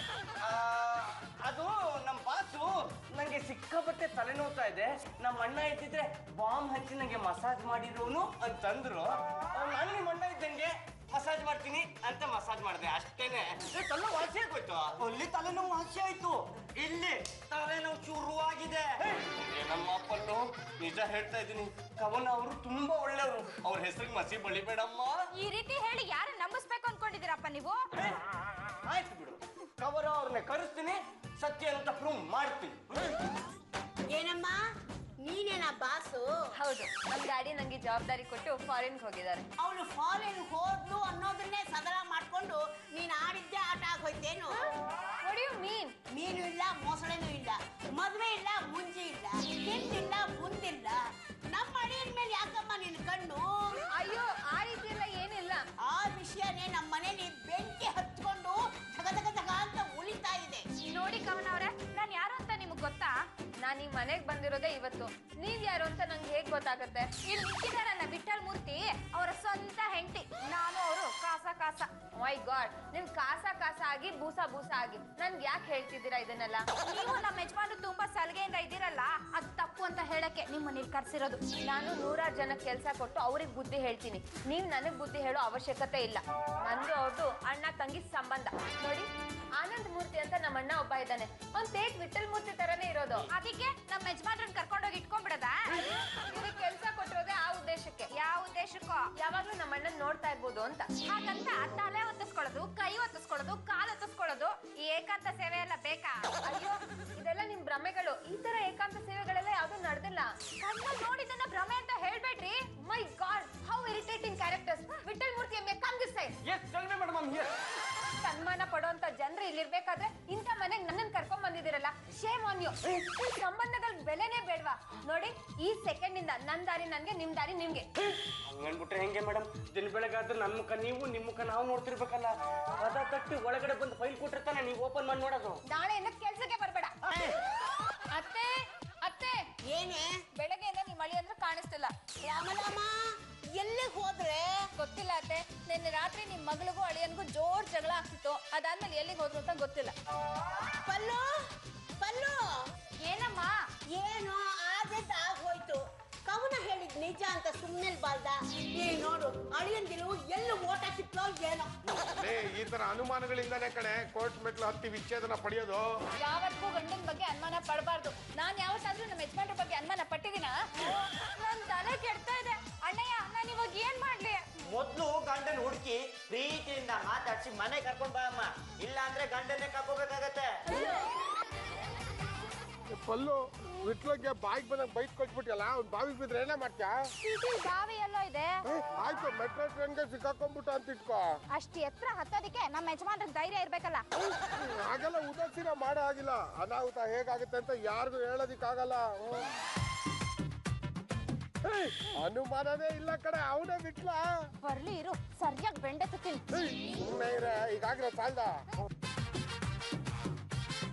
ಅದು ನಮ್ಮ ಬಾಸು ನಂಗೆ ಸಿಕ್ಕಾಪಟ್ಟೆ ತಲೆನೋವ್ತಾ ಇದೆ, ನಮ್ಮ ಅಣ್ಣ ಇದ್ದಿದ್ರೆ ಬಾಂಬ್ ಹಚ್ಚಿ ನಂಗೆ ಮಸಾಜ್ ಮಾಡಿರೋನು ಅಂತಂದ್ರು. ನಾನು ನಿಮ್ಮ ಅಣ್ಣ ಇದ್ದಂಗೆ ಮಸಾಜ್ ಮಾಡ್ತೀನಿ ಅಂತ ಮಸಾಜ್ ಮಾಡಿದೆ ಅಷ್ಟೇನೆ. ತಲೆ ವಾಸಿ ಆಗೋಯ್ತು. ಅಲ್ಲಿ ತಲೆನೋವು ವಾಸಿ ಆಯ್ತು, ಇಲ್ಲಿ ತಲೆನೋವು ಶುರುವಾಗಿದೆ. ಏನಮ್ಮ ಪಲ್ಲು, ನಿಜ ಹೇಳ್ತಾ ಇದ್ದೀನಿ. ಕವನ ಅವರು ತುಂಬಾ ಒಳ್ಳೆಯವರು. ಅವ್ರ ಹೆಸರಿಗೆ ಮಸಿ ಬಳಿಬೇಡಮ್ಮ. ಈ ರೀತಿ ಹೇಳಿ ಯಾರು ನಂಬಿಸ್ಬೇಕು ಅನ್ಕೊಂಡಿದ್ದೀರಪ್ಪ ನೀವು? ಆಯ್ತು ಬಿಡು, ಕವರ ಅವ್ರನ್ನ ಕರೆಸ್ತೀನಿ, ಸತ್ಯ ಅಂತ ಪ್ರೂವ್ ಮಾಡ್ತೀನಿ. ಏನಮ್ಮ ನೀನೇನ ಬಾಸು? ಹೌದು, ನಮ್ ಡ್ಯಾಡಿ ನಂಗೆ ಜವಾಬ್ದಾರಿ ಕೊಟ್ಟು ಫಾರಿನ್ಗೆ ಹೋಗಿದ್ದಾರೆ. ಅವಳು ಫಾರಿನ್ ಹೋದ್ಲು ಅನ್ನೋದನ್ನೇ ಸದರ ಮಾಡ್ಕೊಂಡು ನೀನ್ ಆಡಿದ್ದೆ ಆಟ ಆಗೋಯ್ತೇನು? What do you mean? ಮೀನು ಇಲ್ಲ, ಮೊಸಳೆನೂ ಇಲ್ಲ, ಮದ್ವೆ ಇಲ್ಲ, ಮುಂಜಿ ಇಲ್ಲ, ಹಿಂದಿಲ್ಲ, ಮುಂದಿಲ್ಲ. ನಮ್ಮ ಅಡಿಯನ್ ಮೇಲೆ ಯಾಕಮ್ಮ ನಿನ್ ಕಣ್ಣು? ಅಯ್ಯೋ, ಆ ರೀತಿ ಎಲ್ಲ ಏನಿಲ್ಲ. ಆ ವಿಷಯನೇ ನಮ್ಮ ಮನೇಲಿ ಬೆಂಕಿ ಹಚ್ಕೊಂಡು ಧಗ ಧಗ ಧಗ ಅಂತ ಉಳಿತಾ ಇದೆ. ನೋಡಿ ಕವನ ಅವ್ರೆ, ನಾನ್ ಯಾರು ಅಂತ ನಿಮ್ಗ್ ಗೊತ್ತಾ? ನಾನ್ ಈ ಮನೆಗ್ ಬಂದಿರೋದೇ ಇವತ್ತು. ನೀವ್ ಯಾರು ಅಂತ ನಂಗೆ ಹೇಗ್ ಗೊತ್ತಾಗತ್ತೆ? ಇಲ್ಲಿ ನಿಂತಿದಾರನ್ನ ವಿಠಲ್ ಮೂರ್ತಿ ಅವರ ಸ್ವಂತ ಹೆಂಡತಿ. ನಾನು ಅವರು ಕಾಸ ಕಾಸ. ಮೈ ಗಾಡ್, ನಿಮ್ ಕಾಸ ಕಾಸ ಆಗಿ ಬೂಸ ಬೂಸ ಆಗಿ ನನ್ಗೆ ಯಾಕೆ ಹೇಳ್ತಿದ್ದೀರಾ ಇದನ್ನೆಲ್ಲ? ನೀವು ನಮ್ಮ ಯಜಮಾನ್ರು ತುಂಬಾ ಸಲಿಗೆಯಿಂದ ಇದ್ದೀರಲ್ಲ, ಅದ್ ತಪ್ಪು ಅಂತ ಹೇಳಕ್ಕೆ ನಿಮ್ಮನ್ನ ಇಲ್ಲಿ ಕರ್ಸಿರೋದು. ನಾನು ನೂರಾರು ಜನಕ್ಕೆ ಕೆಲ್ಸ ಕೊಟ್ಟು ಅವ್ರಿಗೆ ಬುದ್ಧಿ ಹೇಳ್ತೀನಿ. ನೀವ್ ನನಗ್ ಬುದ್ಧಿ ಹೇಳೋ ಅವಶ್ಯಕತೆ ಇಲ್ಲ. ನಂದು ಅವ್ರದ್ದು ಅಣ್ಣ ತಂಗಿ ಸಂಬಂಧ. ನೋಡಿ, ಆನಂದ್ ಮೂರ್ತಿ ಅಂತ ನಮ್ಮ ಅಣ್ಣ ಒಬ್ಬ ಇದ್ದಾನೆ. ಒಂದ್ ತೇಟ್ ವಿಠಲ್ ಮೂರ್ತಿ ತರನೇ ಇರೋದು. ಅದಕ್ಕೆ ನಮ್ಮ ಯಜಮಾನ್ರನ್ನ ಕರ್ಕೊಂಡೋಗಿ ಇಟ್ಕೊಂಡ್ಬಿಡದ? ಇವ್ರಿಗೆ ಕೆಲ್ಸ ಕೊಟ್ಟಿರೋದೇ ಆ ಉದ್ದೇಶಕ್ಕೆ. ಯಾವ ಉದ್ದೇಶಕ್ಕೋ? ಯಾವಾಗ್ಲೂ ನಮ್ಮ ಅಣ್ಣನ್ ನೋಡ್ತಾ ಇರ್ಬೋದು ಅಂತ. ಹಾಗಂತ ತಲೆ ಒತ್ತಿಸ್ಕೊಳ್ಳೋದು, ಕೈ ಒತ್ತಿಸ್ಕೊಳ್ಳೋದು, ಕಾಲು ಒತ್ತಿಸ್ಕೊಳ್ಳೋದು, ಈ ಏಕಾಂತ ಸೇವೆ ಎಲ್ಲ ಬೇಕಾ? ಅಯ್ಯೋ, ಇದೆಲ್ಲ ನಿಮ್ ಭ್ರಮೆಗಳು. ಈ ತರ ಏಕಾಂತ ಸೇವೆಗಳೆಲ್ಲ ಯಾವ್ದು ನಡೆದಿಲ್ಲ. ಕಣ್ಣಲ್ಲಿ ನೋಡಿದ್ದನ್ನ ಭ್ರಮೆ ಅಂತ ಹೇಳ್ಬೇಡ್ರಿ. My god, how irritating characters. Vithal Murthy ಎಮ್ಮೆ ಕಮ್ ದಿಸ್ ಸೈಡ್. ಸನ್ಮಾನ ಪಡೋಂತ ಜನರು ಇಲ್ಲಿರ್ಬೇಕಾದ್ರೆ ಇಂಥ ಮನೆಗೆ ನನ್ನನ್ನು ಕರ್ಕೊಂಡ್ ಬಂದಿದ್ದೀರಲ್ಲ, ಶೇಮ್ ಆನ್ ಯು. ಈ ಸಂಬಂಧಗಳ ಬೆಲೆನೇ ಬೇಡವಾ? ನೋಡಿ, ಈ ಸೆಕೆಂಡ್ ಇಂದ ನನ್ ದಾರಿ ನನ್ಗೆ, ನಿಮ್ ದಾರಿ ನಿಮ್ಗೆ. ಹಂಗನ್ಬಿಟ್ರೆ ಹೆಂಗೆ ಮೇಡಮ್? ದಿನ ಬೆಳಗಾದ್ರೆ ನನ್ನ ಮುಖ ನೀವು, ನಿಮ್ ಮುಖ ನಾವು ನೋಡ್ತಿರ್ಬೇಕಲ್ಲ. ಅದ ತಟ್ಟಿ ಒಳಗಡೆ ಬಂದು ಫೈಲ್ ಕೊಟ್ಟಿರ್ತಾನೆ, ನೀವು ಓಪನ್ ಮಾಡಿ ನೋಡೋದು. ನಾಳೆಯಿಂದ ಕೆಲ್ಸಕ್ಕೆ ಬರ್ಬೇಡ. ಅತ್ತೆ ಅತ್ತೆ, ಏನೇ ಬೆಳಗ್ಗೆಯಿಂದ ನಿಮ್ ಮಳಿ ಅಂದ್ರೆ ಕಾಣಿಸ್ತಿಲ್ಲ. ರಾಮರಾಮ ಎಲ್ಲಿಗೆ ಹೋದ್ರೆ? ಗೊತ್ತಿಲ್ಲ ಅತ್ತೆ, ನಿನ್ನೆ ರಾತ್ರಿ ನಿಮ್ ಮಗಳಿಗೂ ಅಳಿಯನ್ಗೂ ಜೋರ್ ಜಗಳ ಆಗ್ತಿತ್ತು. ಅದಾದ್ಮೇಲೆ ಎಲ್ಲಿಗೆ ಹೋದ್ರು ಅಂತ ಗೊತ್ತಿಲ್ಲ. ಪಲ್ಲು ಪಲ್ಲು, ಏನಮ್ಮ? ಏನೋ ಆದದ್ದು ಆಗೋಯ್ತು. ಕವನ ಹೇಳಿದ್ ನಿಜ ಅಂತ ಸುಮ್ಮನೆ ಬಾಲ್ದ. ಈ ನೋಡು, ಅಳಿಯಂದಿರು ಎಲ್ಲಿ ಓಟ ಕಿತ್ತೋ ಏನೋ. ಈ ತರ ಅನುಮಾನಗಳಿಂದಾನೇ ಕಣೆ ಕೋರ್ಟ್ ಮೆಟ್ಲು ಹತ್ತಿ ವಿಚ್ಛೇದನ ಪಡೆಯೋದು. ಯಾವತ್ತಿಗೂ ಗಂಡನ ಬಗ್ಗೆ ಅನುಮಾನ ಪಡಬಾರ್ದು. ನಾನ್ ಯಾವತ್ತಾದ್ರೂ ನಮ್ಮ ಯಜಮಾನ್ರ ಬಗ್ಗೆ ಅನುಮಾನ ಪಟ್ಟಿದ್ದೀನ? ನನ್ ತಲೆ ಕೆಡ್ತಾ ಇದೆ. ಅಣ್ಣಯ್ಯ, ನಾನು ಇವಾಗ ಏನ್ ಮಾಡ್ಲಿ? ಮೊದ್ಲು ಗಂಡನ್ ಹುಡುಕಿ ಪ್ರೀತಿಯಿಂದ ಮಾತಾಡ್ಸಿ ಮನೆ ಕರ್ಕೊಂಡ್ ಬಾ ಅಮ್ಮ. ಇಲ್ಲ ಅಂದ್ರೆ ಗಂಡನ್ನೇ ಕರ್ಕೋಬೇಕಾಗತ್ತೆ. ಪಲ್ಲು, ವಿಟ್ಲಕ್ಕೆ ಬಾಯಿಗೆ ಬಂದಾಗ ಬೈಕ್ ಕೊಟ್ಬಿಟ್ಟಿಯಲ್ಲ, ಅವ್ನು ಬಾವಿಗೆ ಬಿದ್ರೆ ಏನೇ ಮಾಡ್ತೀಯಾ? ಬಾವಿ ಎಲ್ಲೋ ಇದೆ. ಆಯ್ತು, ಮೆಟ್ರೋ ಟ್ರೈನ್ಗೆ ಸಿಕ್ಕಾಕೊಂಡ್ಬಿಟ್ಟು ಅಂತ ಇಟ್ಕೋ. ಅಷ್ಟು ಎತ್ತರ ಹತ್ತೋದಕ್ಕೆ ನಮ್ಮ ಯಜಮಾನ್ರಿಗೆ ಧೈರ್ಯ ಇರ್ಬೇಕಲ್ಲ. ಹಾಗೆಲ್ಲ ಉದಾಸೀನ ಮಾಡೋ ಆಗಿಲ್ಲ. ಅನಾಹುತ ಹೇಗಾಗುತ್ತೆ ಅಂತ ಯಾರಿಗೂ ಹೇಳೋದಿಕ್ಕಾಗಲ್ಲ. ಅನುಮಾನನೇ ಇಲ್ಲ ಕಡೆ, ಅವನೇ ಬಿಟ್ಲ. ಬರ್ಲಿ ಇರು, ಸರಿಯಾಗಿ ಬೆಂಡೆ ತತ್ತೀನಿ. ಸುಮ್ಮನೆ ಇರ, ಈಗಾಗಿರೋ ಸಾಲ್ದ.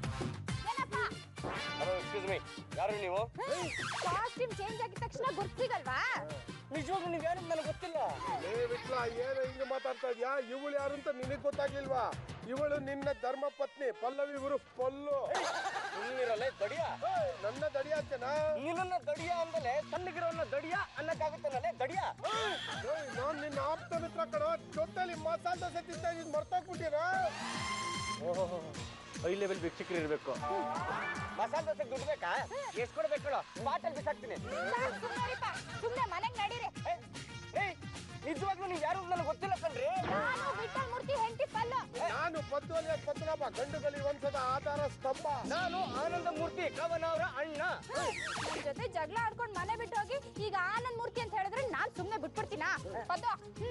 ಎಕ್ಸ್ಕ್ಯೂಸ್ ಮೀ, ಯಾರು ನೀವು? ಕಾಸ್ಟ್ಯೂಮ್ ಚೇಂಜ್ ಆಗಿದ ತಕ್ಷಣ ಗೊತ್ತಿಗಲ್ವಾ? ನಿಜವಾಗ್ಲೂ ನೀವು ಯಾರು ನನಗೆ ಗೊತ್ತಿಲ್ಲ. ಏ ವಿಟ್ಲ, ಏನು ಹಿಂಗೆ ಮಾತಾಡ್ತಾ ಇದ್ಯಾ? ಇವಳು ಯಾರು ಅಂತ ನಿನಗೆ ಗೊತ್ತಾಗ್ಲಿಲ್ವಾ? ಇವಳು ನಿನ್ನ ಧರ್ಮ ಪತ್ನಿ ಪಲ್ಲವಿ ಗುರು ಪಲ್ಲು. ಸುಮ್ಮನಿರಲ್ಲ ದಡಿಯ. ನನ್ನ ದಡಿಯ ಅಂತೇನಾ? ನಿನ್ನ ದಡಿಯ ಅಂದಲೆ ಸಣ್ಣಗಿರೋನ್ನ ದಡಿಯ ಅನ್ನಕ್ಕಾಗುತ್ತೇನಲ್ಲೇ ದಡಿಯ. ನಾನ್ ನಿನ್ನ ಆಪ್ತ ಮಿತ್ರ ಕಣೋ. ಜೊತೆಲಿ ಮಸಾಲ ದೋಸೆ ತಿಂತ ಇದ್ ಮರ್ತೋಗ್ಬಿಟ್ಟಿರ. ಓಹೋ, ಹೈ ಲೆವೆಲ್ ಭಿಕ್ಷಕರು ಇರ್ಬೇಕು. ಮಸಾಲೆ ದೋಸೆಗೆ ದುಡ್ಡು ಬೇಕಾ? ಎಷ್ಟು ಕೊಡ್ಬೇಕು? ಬಾಟಲ್ ಬಿಸಾಕ್ತೀನಿ. ಸುಮ್ಮನೆ ಮನೆಗೆ ನಡೀರಿ. ನಿಜವಾಗ್ಲೂ ನೀವು ಯಾರು ನನಗೆ ಗೊತ್ತಿಲ್ಲ ಕಣ್ರಿ. ನಾನು ವಿಠಲ್ ಮೂರ್ತಿ ಹೆಂಡತಿ ಪಲ್ಲು. ನಾನು ಪದ್ವಲಿಯ ಪದ್ಮನಾಭ ಗಂಡುಗಲಿ ವಂಶದ ಆಧಾರ ಸ್ತಂಭ. ನಾನು ಆನಂದ ಮೂರ್ತಿ ಕವನ ಅವರ ಅಣ್ಣ. ನನ್ ಜೊತೆ ಜಗಳ ಆಡ್ಕೊಂಡು ಮನೆ ಬಿಟ್ಟು ಹೋಗಿ ಈಗ ಆನಂದ್ ಮೂರ್ತಿ ಅಂತ ಹೇಳಿದ್ರೆ ನಾನ್ ಸುಮ್ನೆ ಬಿಟ್ಬಿಡ್ತೀನಾ? ಪದ್ದು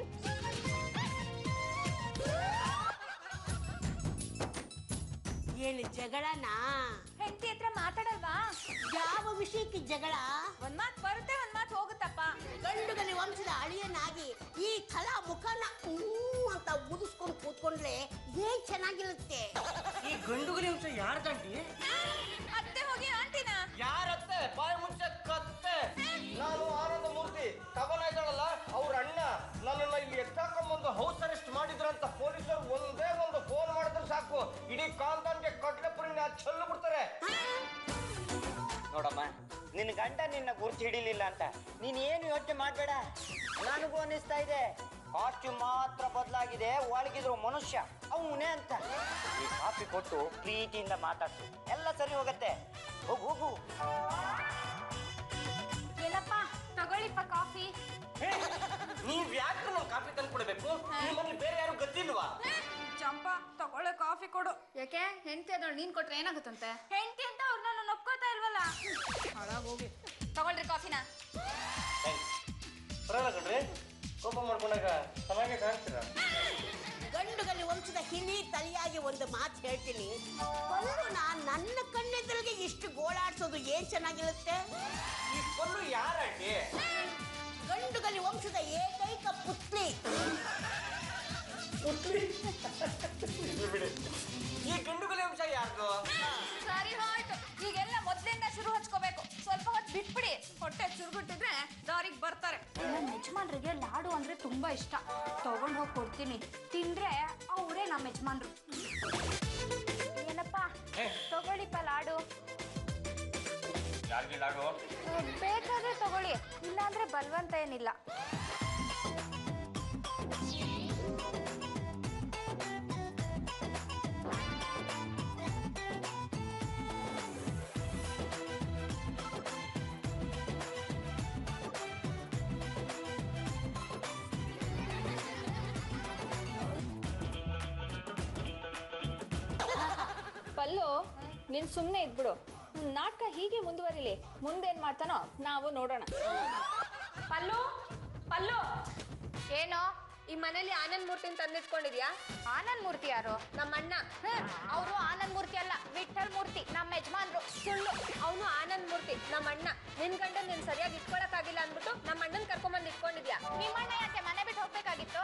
ಏನು ಜಗಳನಾ? ಹೆಂಡತಿ ಹತ್ರ ಮಾತಾಡಲ್ವಾ? ಯಾವ ವಿಷಯಕ್ಕೆ ಜಗಳ? ಒಂದ್ ಮಾತ್ ಬರುತ್ತೆ, ಒಂದ್ ಮಾತ್ ಹೋಗುತ್ತಪ್ಪ. ಗಂಡುಗಲಿ ವಂಶದ ಅಳಿಯನಾಗಿ ಈ ಕಲಾ ಮುಖನ ಹೂ ಅಂತ ಉದಿಸ್ಕೊಂಡು ಕೂತ್ಕೊಂಡ್ರೆ ಏನ್ ಚೆನ್ನಾಗಿರುತ್ತೆ. ಈ ಗಂಡುಗಲಿ ವಂಶ ಯಾರ್ದಂಟಿ? ಅತ್ತೆ ಹೋಗಿ ಆಂಟಿನ. ಯಾರತ್ತೆ? ಬಾಯಿ ಮುಂಚೆ ಕತ್ತೆ. ನಾನು ಆನಂದ ಮೂರ್ತಿ ಕವನ ಇದ್ದಾಳಲ್ಲ ಅವ್ರ ಅಣ್ಣ. ನನ್ನನ್ನ ಇಲ್ಲಿ ಎತ್ತಾಕೊಂಡ್ಬಂದು ಹೌಸ್ ಅರೆಸ್ಟ್ ಮಾಡಿದ್ರಂತ ಪೊಲೀಸರು ಒಂದೇ ಒಂದು ಫೋನ್ ಮಾಡಿದ್ರೆ ಸಾಕು, ಇಡೀ ಕಾಂತನ್ಗೆ ಕಡ್ಲೆಪುರಿನ ಚೆಲ್ಲು ಬಿಡ್ತಾರೆ. ನೋಡಮ್ಮ, ನಿನ್ನ ಗಂಡ ನಿನ್ನ ಗುರ್ತು ಹಿಡಿಲಿಲ್ಲ ಅಂತ ನೀನ್ ಏನು ಯೋಚನೆ ಮಾಡ್ಬೇಡ. ನನಗೂ ಅನಿಸ್ತಾ ಇದೆ ಕಾಸ್ಟ್ಯೂಮ್ ಮಾತ್ರ ಬದಲಾಗಿದೆ, ಒಳಗಿದ್ರು ಮನುಷ್ಯ ಅವನೇ ಅಂತ. ಈ ಕಾಫಿ ಕೊಟ್ಟು ಪ್ರೀತಿಯಿಂದ ಮಾತಾಡ್ಸು, ಎಲ್ಲ ಸರಿ ಹೋಗತ್ತೆ. ಹೋಗು ಹೋಗು. ಏನಪ್ಪ ತಗೊಳ್ಳಿಪ್ಪ ಕಾಫಿ. ನೀವ್ ಯಾಕೆ ನಾವು ಕಾಫಿ ತಂದು ಕೊಡಬೇಕು? ನಿಮ್ಮಲ್ಲಿ ಬೇರೆ ಯಾರು ಗತಿಲ್ವಾ? ಚಂಪಾ ತಗೊಳ್ಳೆ ಕಾಫಿ ಕೊಡು. ಯಾಕೆ ಹೆಂಡತಿ ಅದೊಳಗೆ ನೀನ್ ಕೊಟ್ರೆ ಏನಾಗುತ್ತಂತೆ? ಹೆಂಡತಿ ಅಂತ ಅವ್ರನ್ನ ನಾನು ಒಪ್ಕೋತಾ ಇಲ್ವಲ್ಲ. ಹಾಳಾಗೋಗಿ ತಗೊಳ್ರಿ ಕಾಫಿನ. ಬರಲ್ಲ ಕಣ್ರಿ, ಕೋಪ ಮಾಡ್ಕೊಂಡಾಗ ಚೆನ್ನಾಗಿ ಕಾಣ್ತೀರ. ಗಂಡುಗಲಿ ವಂಶದ ಹಿಲಿ ತಲೆಯಾಗಿ ಒಂದು ಮಾತು ಹೇಳ್ತೀನಿ. ಪಲ್ಲು ನಾನ್ ನನ್ನ ಕಣ್ಣೆದುರಿಗೆ ಇಷ್ಟು ಗೋಳಾಡ್ಸೋದು ಏನ್ ಚೆನ್ನಾಗಿರುತ್ತೆ. ಈ ಪಲ್ಲು ಯಾರಂಟಿ? ಗಂಡುಗಲಿ ವಂಶದ ಏಕೈಕ ಪುತ್ರಿ. ಈ ಗಂಡುಗಲಿ ವಂಶ ಯಾರ್ದು? ಸರಿ ಹೋಯ್ತು, ಈಗೆಲ್ಲ ಮೊದ್ಲಿಂದ ಶುರು ಹಚ್ಕೋಬೇಕು. ಸ್ವಲ್ಪ ಹೊತ್ತು ಬಿಟ್ಬಿಡಿ, ಹೊಟ್ಟೆ ಚುರುಗುಟ್ಟಿದ್ರೆ ದಾರಿಗೆ ಬರ್ತಾರೆ. ನಮ್ಮ ಯಜಮಾನ್ರಿಗೆ ಲಾಡು ಅಂದ್ರೆ ತುಂಬಾ ಇಷ್ಟ. ತಗೊಂಡ್ ಹೋಗಿ ಕೊಡ್ತೀನಿ, ತಿಂದ್ರೆ ಅವರೇ ನಮ್ಮ ಯಜಮಾನ್ರು. ಏನಪ್ಪ ತಗೊಳ್ಳಿಪ್ಪ ಲಾಡು. ಯಾರಿಗೆ ಲಾಡು? ಬೇಕಾದ್ರೆ ತಗೊಳ್ಳಿ, ಇಲ್ಲಾಂದ್ರೆ ಬಲ್ವಂತ ಏನಿಲ್ಲ. ಪಲ್ಲು, ನೀನ್ ಸುಮ್ಮನೆ ಇದ್ಬಿಡು. ನಾಟಕ ಹೀಗೆ ಮುಂದುವರಿಲಿ, ಮುಂದೇನ್ ಮಾಡ್ತಾನೋ ನಾವು ನೋಡೋಣ. ಪಲ್ಲು ಪಲ್ಲು ಏನೋ ಈ ಮನೇಲಿ ಆನಂದ್ ಮೂರ್ತಿನ ತಂದಿಟ್ಕೊಂಡಿದ್ಯಾ? ಆನಂದ್ ಮೂರ್ತಿ ಯಾರು? ನಮ್ಮ ಅಣ್ಣ. ಅವರು ಆನಂದ್ ಮೂರ್ತಿ ಅಲ್ಲ, ವಿಠಲ್ ಮೂರ್ತಿ, ನಮ್ಮ ಯಜಮಾನ್ರು. ಸುಳ್ಳು, ಅವನು ಆನಂದ್ ಮೂರ್ತಿ ನಮ್ಮ ಅಣ್ಣ. ನಿನ್ ಗಂಡ ನೀನ್ ಸರಿಯಾಗಿ ಇಟ್ಕೊಳಕ್ ಆಗಿಲ್ಲ ಅಂದ್ಬಿಟ್ಟು ನಮ್ಮ ಅಣ್ಣನ್ ಕರ್ಕೊಂಡ್ಬಂದ್ ಇಟ್ಕೊಂಡಿದ್ಯಾ. ನಿಮ್ಮ ಅಣ್ಣ ಯಾಕೆ ಮನೆ ಬಿಟ್ಟು ಹೋಗ್ಬೇಕಾಗಿತ್ತು?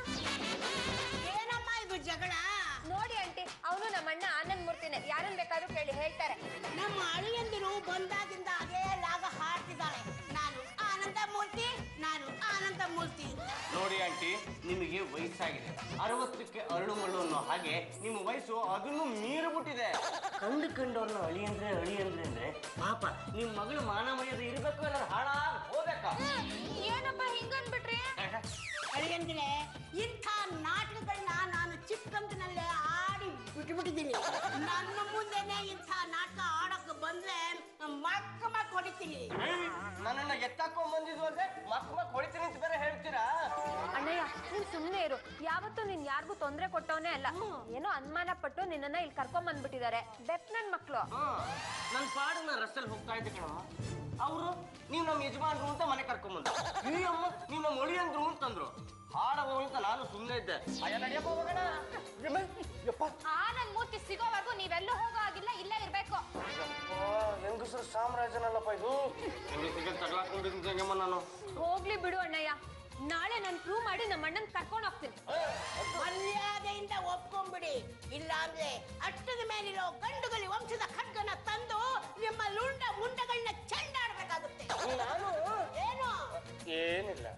ಏನಮ್ಮ ಇದು ಜಗಳ? ನೋಡಿ ಆಂಟಿ, ಅವನು ನಮ್ಮ ಅಣ್ಣ ಆನಂದ್ ಮೂರ್ತಿನೇ. ಯಾರನ್ನ ಬೇಕಾದ್ರೂ ಕೇಳಿ ಹೇಳ್ತಾರೆ. ನಮ್ಮ ಅಳಿಯಂದಿರು ಬಂದಾಗಿಂದ ಅದೇ ಲಾಗ ಹಾಡ್ತಿದ್ದಾಳೆ. ನಾನು ಆನಂದ ಮೂರ್ತಿ, ನಾನು ಆನಂದ ಮೂರ್ತಿ. ನೋಡಿ ಆಂಟಿ, ನಿಮಗೆ ವಯಸ್ಸಾಗಿದೆ, ಅರವತ್ತಕ್ಕೆ ಅರಳು ಮರಳು ಅನ್ನೋ ಹಾಗೆ ನಿಮ್ಮ ವಯಸ್ಸು ಅದನ್ನು ಮೀರು ಬಿಟ್ಟಿದೆ. ಕಂಡು ಕಂಡವ್ರನ್ನ ಅಳಿ ಅಂದ್ರೆ ಅಳಿ ಅಂದ್ರೆ ಅಂದ್ರೆ ಪಾಪ ನಿಮ್ ಮಗಳು ಮಾನ ಮರ್ಯಾದೆ ಇರ್ಬೇಕು, ಎಲ್ಲ ಹಾಳಾಗಿ ಹೋಗ್ಬೇಕಾ? ಏನಪ್ಪ ಹಿಂಗನ್ಬಿಟ್ರಿ? ಅಳಿಯಂದಿರೆ, ಇಂಥ ನಾಟಕಗಳನ್ನ ನಾನು ಚಿಕ್ಕಂದಿನಲ್ಲೇ ಆಡಿ ಬಿಟ್ಬಿಟ್ಟಿದ್ದೀನಿ. ನನ್ನ ಮುಂದೆನೆ ಇಂಥ ನಾಟಕ ಆಡಕ್ ಬಂದ್ರೆ ಮಕ್ಕ ಮಕ್ಕ ಹೊಡಿತೀನಿ. ನನ್ನನ್ನ ಎತ್ತಾಕೊಂಡ್ ಬಂದಿದ್ವು ಅಂದ್ರೆ ಮಕ್ಕ ಮಕ್ಕ ಹೊಡಿತೀನಿ ಅಂತ ಬೇರೆ ಹೇಳ್ತೀರಾ? ಅಣ್ಣಯ್ಯ, ನೀನ್ ಸುಮ್ನೆ ಇರು. ಯಾವತ್ತೂ ನೀನ್ ಯಾರಿಗೂ ತೊಂದ್ರೆ ಕೊಟ್ಟವನೇ ಅಲ್ಲ. ಏನೋ ಅನುಮಾನ ಪಟ್ಟು ನಿನ್ನನ್ನ ಇಲ್ಲಿ ಕರ್ಕೊಂಡ್ ಬಂದ್ಬಿಟ್ಟಿದ್ದಾರೆ. ಬೆಪ್ ನನ್ ಮಕ್ಳು. ನನ್ ಪಾಡು ನಾ ರಸ್ತೆಲ್ ಹೋಗ್ತಾ ಇದ್ದೆ ಕಣ, ಅವರು ನೀವ್ ನಮ್ ಯಜಮಾನ್ರು ಅಂತ ಮನೆ ಕರ್ಕೊಂಬಂದ್ರು. ಈ ಅಮ್ಮ ನೀವ್ ನಮ್ ಒಳಿಯಂದ್ರು ಅಂತಂದ್ರು. ಹಾಡ ಅಂತ ನಾನು ಸುಮ್ಮನೆ ಇದ್ದೆ. ಆನಂದ್ ಮೂರ್ತಿ ಸಿಗೋವರೆಗೂ ನೀವೆಲ್ಲೂ ಹೋಗೋ ಆಗಿಲ್ಲ, ಇಲ್ಲೇ ಇರ್ಬೇಕು. ಹೆಂಗಸರು ಸಾಮ್ರಾಜ್ಯನಲ್ಲಪ್ಪ ಇದು. ಹೆಂಗಸಿಗೆ ತಗ್ಲಾಕೊಂಡಿದ್ದಂಗೆಮ್ಮ ನಾನು. ಹೋಗ್ಲಿ ಬಿಡು ಅಣ್ಣಯ್ಯ, ನಾಳೆ ನಾನು ಪ್ರೂವ್ ಮಾಡಿ ನಮ್ಮ ಅಣ್ಣನ್ ಕರ್ಕೊಂಡು ಹೋಗ್ತೀನಿ. ಮರ್ಯಾದೆಯಿಂದ ಒಪ್ಕೊಂಡ್ಬಿಡಿ, ಇಲ್ಲ ಅಂದ್ರೆ ಅಟ್ಟದ ಮೇಲಿರೋ ಗಂಡುಗಲಿ ವಂಶದ ಖಡ್ಗನ ತಂದು ನಿಮ್ಮ ಲುಂಡ ಮುಂಡಗಳನ್ನ ಚೆಂಡಾಡ್ಬೇಕಾಗುತ್ತೆ. ನಾನು ಏನು ಏನಿಲ್ಲ.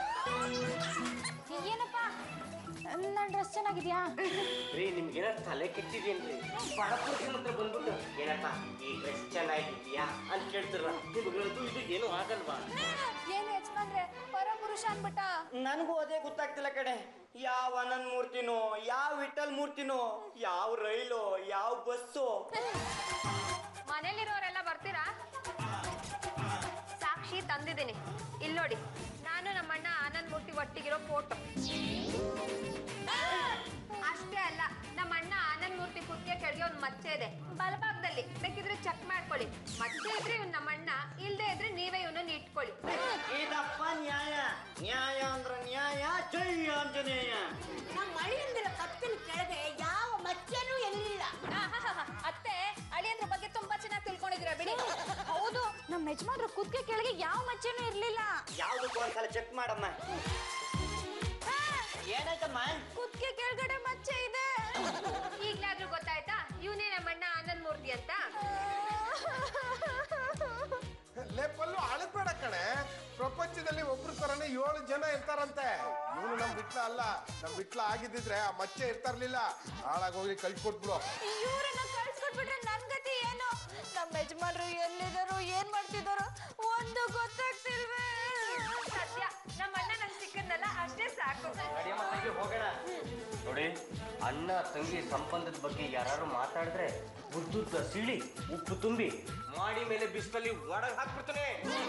ಏನಪ್ಪ ನನ್ನ ಡ್ರೆಸ್ ಚೆನ್ನಾಗಿದ್ಯಾ? ರೀ ನಿಮ್ಗೇನ ತಲೆ ಕೆಟ್ಟಿದೇನ್ರಿ? ಬಡಪುರುಷನ ಹತ್ರ ಬಂದ್ಬಿಟ್ಟು ಏನಪ್ಪ ಈ ಡ್ರೆಸ್ ಚೆನ್ನಾಗಿದ್ಯಾ ಅಂತ ಕೇಳ್ತಾರ. ನಿಮ್ಗಳಂತೂ ಇದು ಏನು ಆಗಲ್ವಾ? ಏನು ಯಜಮಾನ್ರೆ ಪರಪುರುಷ ಅನ್ಬಿಟ್ಟ? ನನಗೂ ಅದೇ ಗೊತ್ತಾಗ್ತಿಲ್ಲ ಕಡೆ. ಯಾವ ಅನಂತ್ ಮೂರ್ತಿನೋ, ಯಾವ ವಿಠಲ್ ಮೂರ್ತಿನೋ, ಯಾವ ರೈಲು, ಯಾವ ಬಸ್ಸು. ಮನೇಲಿರೋರೆಲ್ಲ ಬರ್ತೀರಾ? ಸಾಕ್ಷಿ ತಂದಿದ್ದೀನಿ, ಇಲ್ಲಿ ನೋಡಿ. ನಾನು ನಮ್ಮಣ್ಣ ಆನಂದ್ ಮೂರ್ತಿ ಒಟ್ಟಿಗಿರೋ ಫೋಟೋ. ಅಷ್ಟೇ ಅಲ್ಲ, ನಮ್ಮ ಅಣ್ಣ ಆನಂದ್ ಮೂರ್ತಿ ಕುತ್ತಿಗೆ ಕೆಳಗೆ ಒಂದು ಮಚ್ಚೆ ಇದೆ ಬಲಭಾಗದಲ್ಲಿ, ಬೇಕಿದ್ರೆ ಚೆಕ್ ಮಾಡ್ಕೊಳ್ಳಿ. ಮಚ್ಚೆ ಇದ್ರೆ ಇವ್ನು ನಮ್ಮ ಅಣ್ಣ, ಇಲ್ದೇ ಇದ್ರೆ ನೀವೇ ಇವನನ್ನ ಇಟ್ಕೊಳ್ಳಿ. ಇದಪ್ಪ ನ್ಯಾಯ. ನ್ಯಾಯ ಅಂದ್ರ ನ್ಯಾಯ. ಜೈ ಆಂಜನೇಯ. ನಮ್ಮ ಅಳಿಯಂದಿರ ಕತ್ತಿನ ಕೆಳಗೆ ಯಾವ ಮಚ್ಚೆನೂ ಎಲ್ಲಿಲ್ಲ. ಅತ್ತೆ ಅಳಿಯಂದ್ರ ಬಗ್ಗೆ ತುಂಬಾ ಚೆನ್ನಾಗಿ ತಿಳ್ಕೊಂಡಿದ್ದೀರಾ ಬಿಡಿ. ಹೌದು, ನಮ್ಮ ಯಜಮಾನ್ರ ಕುತ್ತಿಗೆ ಕೆಳಗೆ ಯಾವ ಮಚ್ಚೆನೂ ಇರ್ಲಿಲ್ಲ. ಯಾವ್ದಕ್ಕೂ ಒಂದ್ಸಲ ಚೆಕ್ ಮಾಡಮ್ಮ. ಏನಾಯ್ತಮ್ಮ? ಕುತ್ತಿಗೆ ಕೆಳಗಡೆ ಮಚ್ಚೆ ಇದೆ. ಈಗ್ಲಾದ್ರೂ ಗೊತ್ತಾಯ್ತಾ ಇವನೇ ನಮ್ಮಣ್ಣ ಆನಂದ್ ಮೂರ್ತಿ ಅಂತ? ಲೇಪಲ್ಲು ಅಳಬೇಡ ಕಣೆ. ಪ್ರಪಂಚದಲ್ಲಿ ಒಬ್ರು ತರನೇ ಏಳು ಜನ ಇರ್ತಾರಂತೆ. ಇವನು ನಮ್ ಬಿಟ್ಲ ಅಲ್ಲ. ನಮ್ ಬಿಟ್ಲ ಆಗಿದ್ದಿದ್ರೆ ಆ ಮಚ್ಚೆ ಇರ್ತಾರ್ಲಿಲ್ಲ. ಹಾಳಾಗೋಗಿ ಕಳ್ಸಿಕೊಟ್ಬಿಡು. ಇವ್ರನ್ನ ಕಳ್ಸ್ಕೊಟ್ಬಿಟ್ರೆ ನನ್ ಗತಿ ಏನು? ನಮ್ಮ ಯಜಮಾನ್ರು ಎಲ್ಲಿದಾರೋ ಏನ್ ಮಾಡ್ತಿದಾರೋ ಒಂದು ಗೊತ್ತಾಗ್ತಿಲ್ವೇ. ಸತ್ಯ, ನಮ್ಮ ಅಣ್ಣ ನಂಗೆ ಸಿಕ್ಕದ್ನಲ್ಲ ಅಷ್ಟೇ ಸಾಕು. ಹೋಗೋಣ. ನೋಡಿ, ಅಣ್ಣ ತಂಗಿ ಸಂಬಂಧದ ಬಗ್ಗೆ ಯಾರು ಮಾತಾಡಿದ್ರೆ ಉದ್ದುದ್ದ ಸಿಳಿ ಉಪ್ಪು ತುಂಬಿ ಮಾಡಿ ಮೇಲೆ ಬಿಸಿಲಲ್ಲಿ ಒಡಗ್ ಹಾಕ್ಬಿಡ್ತಾನೆ.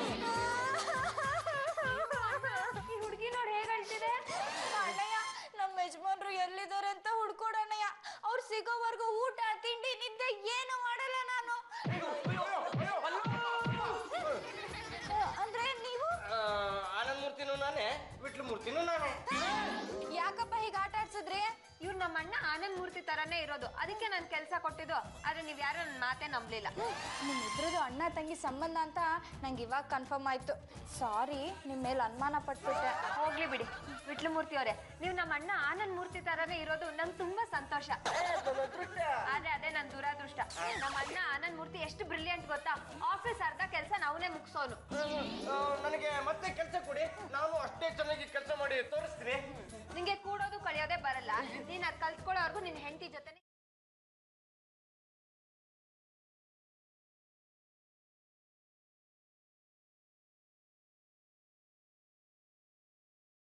ಈ ಹುಡುಗಿ ನೋಡಿ ಹೇಗ್ ಹೇಳ್ತಿದೆ. ಅಣ್ಣಯ್ಯ, ನಮ್ಮ ಯಜಮಾನ್ರು ಎಲ್ಲಿದ್ದಾರೆ ಅಂತ ಹುಡ್ಕೊಡಣ್ಣಯ್ಯ. ಅವ್ರು ಸಿಗೋವರೆಗೂ ಊಟ ತಿಂಡಿ ನಿದ್ದೆ ಏನು ಮಾಡಲ್ಲ ನಾನು. ಅಂದ್ರೆ ನೀವು ಆನಂದ್ ಮೂರ್ತಿನೂ ನಾನೇ, ವಿಟ್ಲು ಮೂರ್ತಿನೂ ನಾನೇ. ಯಾಕಪ್ಪ ಹೀಗೆ ಆಟ ಆಡ್ಸಿದ್ರಿ? ಇವ್ರು ನಮ್ಮ ಅಣ್ಣ ಆನಂದ್ ಮೂರ್ತಿ ತರಾನೇ ಇರೋದು, ಅದಕ್ಕೆ ನಾನು ಕೆಲಸ ಕೊಟ್ಟಿದ್ದು. ಆದ್ರೆ ನೀವ್ ಯಾರು ನನ್ನ ಮಾತೇ ನಂಬಲಿಲ್ಲ. ನಿಮ್ಮಿಬ್ರದ್ದು ಅಣ್ಣ ತಂಗಿ ಸಂಬಂಧ ಅಂತ ನಂಗೆ ಇವಾಗ ಕನ್ಫರ್ಮ್ ಆಯ್ತು. ಸಾರಿ, ನಿಮ್ ಮೇಲೆ ಅನುಮಾನ ಪಟ್ಬಿಟ್ಟೆ. ಹೋಗ್ಲಿ ಬಿಡಿ ವಿಟ್ಲು ಮೂರ್ತಿ ಅವರೇ, ನೀವು ನಮ್ಮ ಅಣ್ಣ ಆನಂದ್ ಮೂರ್ತಿ ತರಾನೇ ಇರೋದು ನಂಗೆ ತುಂಬಾ ಸಂತೋಷ. ಆದ್ರೆ ಅದೇ ನನ್ ದುರಾದೃಷ್ಟ. ನಮ್ಮ ಅಣ್ಣ ಆನಂದ್ ಮೂರ್ತಿ ಎಷ್ಟು ಬ್ರಿಲಿಯಂಟ್ ಗೊತ್ತಾ? ಆಫೀಸ್ ಅರ್ಧ ಕೆಲಸ ನಾವನೇ ಮುಗಿಸೋನು. ನನಗೆ ಮತ್ತೆ ಕೆಲಸ ಕೊಡಿ, ನಾನು ಅಷ್ಟೇ ಚೆನ್ನಾಗಿ ಕೆಲಸ ಮಾಡಿ ತೋರಿಸ್ತೀನಿ. ನಿಂಗೆ ಕೂಡೋದು ಕಳಿಯೋದೇ ಬರಲ್ಲ. ನೀನ್ ಅದ್ ಕಲ್ತ್ಕೊಳ್ಳೋವರೆಗೂ ನಿನ್ ಹೆಂಡತಿ ಜೊತೆ